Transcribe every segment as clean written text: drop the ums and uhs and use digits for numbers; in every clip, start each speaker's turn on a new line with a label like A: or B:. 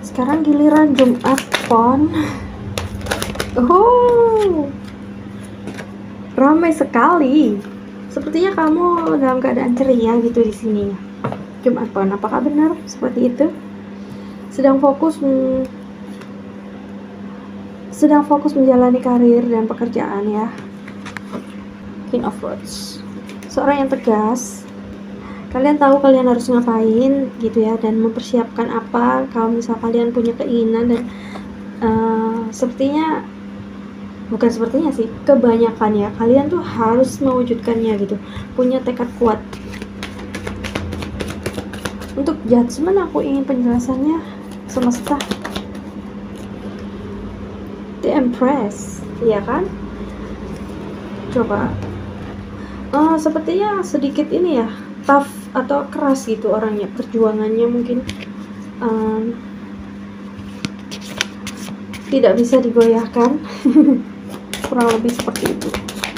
A: Sekarang giliran Jumat Pon. Oh, ramai sekali. Sepertinya kamu dalam keadaan ceria gitu di sini. Jumat Pon, apakah benar seperti itu? Sedang fokus menjalani karir dan pekerjaan ya. King of Words, seorang yang tegas. Kalian tahu kalian harus ngapain gitu ya, dan mempersiapkan apa kalau misal kalian punya keinginan. Dan kebanyakan ya, kalian tuh harus mewujudkannya gitu, punya tekad kuat. Untuk Judgment aku ingin penjelasannya semesta. The Empress, iya kan? Coba sepertinya sedikit ini ya, tough atau keras gitu orangnya, perjuangannya mungkin tidak bisa digoyahkan. Kurang lebih seperti itu.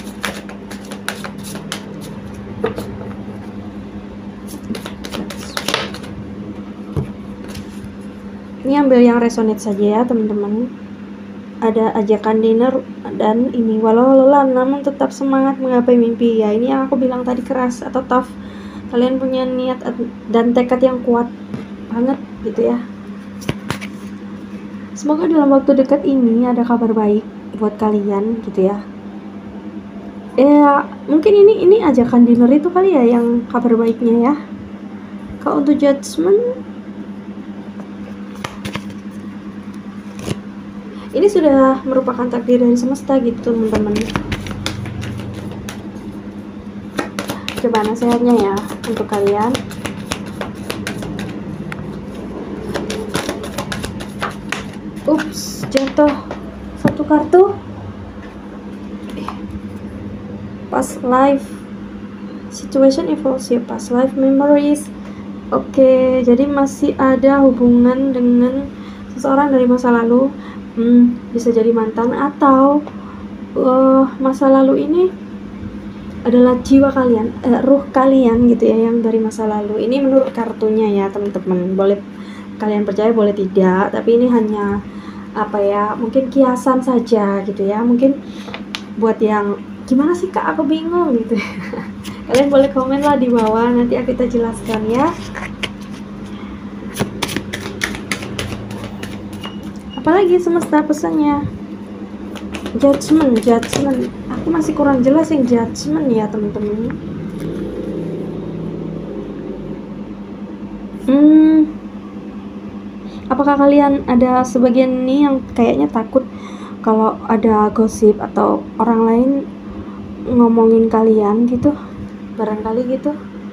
A: Ini ambil yang resonate saja ya teman-teman. Ada ajakan dinner dan ini, walau lelah namun tetap semangat menggapai mimpi ya. Ini yang aku bilang tadi, keras atau tough. Kalian punya niat dan tekad yang kuat banget gitu ya. Semoga dalam waktu dekat ini ada kabar baik buat kalian gitu ya. Ya mungkin ini ajakan dinner itu kali ya yang kabar baiknya ya. Kalau untuk Judgment, ini sudah merupakan takdir dari semesta gitu teman-teman. Coba nasihatnya ya untuk kalian. Ups, jatuh satu kartu. Past life situation evolves ya, past life memories. Oke, jadi masih ada hubungan dengan seseorang dari masa lalu. Bisa jadi mantan atau masa lalu ini adalah jiwa kalian, ruh kalian gitu ya, yang dari masa lalu. Ini menurut kartunya ya teman-teman, boleh kalian percaya boleh tidak, tapi ini hanya apa ya, mungkin kiasan saja gitu ya. Mungkin buat yang gimana sih kak, aku bingung gitu. Kalian boleh komen lah di bawah, nanti kita jelaskan ya. Apalagi semesta pesannya. Judgment. Aku masih kurang jelas yang Judgment ya teman-teman. Apakah kalian ada sebagian nih yang kayaknya takut kalau ada gosip atau orang lain ngomongin kalian gitu, barangkali gitu.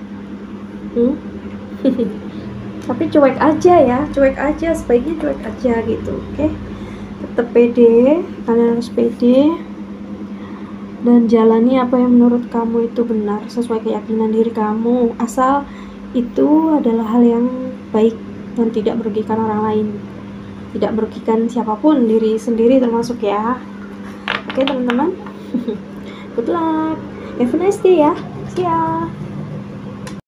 A: Tapi cuek aja, sebaiknya cuek aja gitu, oke? Tetap pede, kalian harus pede dan jalani apa yang menurut kamu itu benar sesuai keyakinan diri kamu, asal itu adalah hal yang baik dan tidak merugikan orang lain, tidak merugikan siapapun, diri sendiri termasuk ya. Oke teman-teman. Good luck, have a nice day ya. See ya.